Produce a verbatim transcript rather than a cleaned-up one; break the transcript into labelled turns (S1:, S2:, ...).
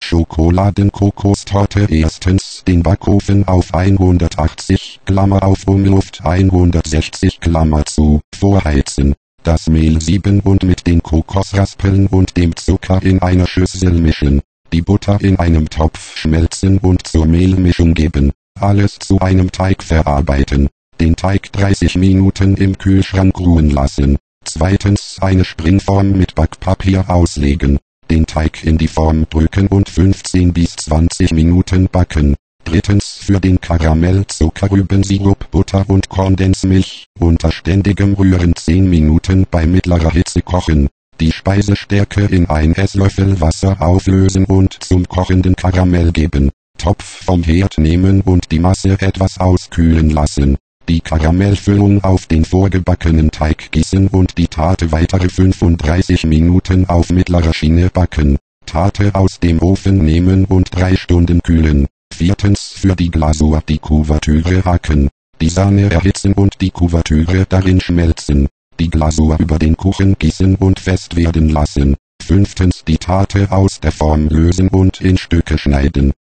S1: Schokoladen-Kokostorte. Erstens den Backofen auf hundertachtzig, Klammer auf Umluft hundertsechzig, Klammer zu, vorheizen. Das Mehl sieben und mit den Kokosraspeln und dem Zucker in einer Schüssel mischen. Die Butter in einem Topf schmelzen und zur Mehlmischung geben. Alles zu einem Teig verarbeiten. Den Teig dreißig Minuten im Kühlschrank ruhen lassen. Zweitens eine Springform mit Backpapier auslegen. Den Teig in die Form drücken und fünfzehn bis zwanzig Minuten backen. Drittens für den Karamell Zuckerrübensirup, Butter und Kondensmilch, unter ständigem Rühren zehn Minuten bei mittlerer Hitze kochen. Die Speisestärke in ein Esslöffel Wasser auflösen und zum kochenden Karamell geben. Topf vom Herd nehmen und die Masse etwas auskühlen lassen. Die Karamellfüllung auf den vorgebackenen Teig gießen und die Tarte weitere fünfunddreißig Minuten auf mittlerer Schiene backen. Tarte aus dem Ofen nehmen und drei Stunden kühlen. Viertens für die Glasur die Kuvertüre hacken. Die Sahne erhitzen und die Kuvertüre darin schmelzen. Die Glasur über den Kuchen gießen und fest werden lassen. Fünftens die Tarte aus der Form lösen und in Stücke schneiden.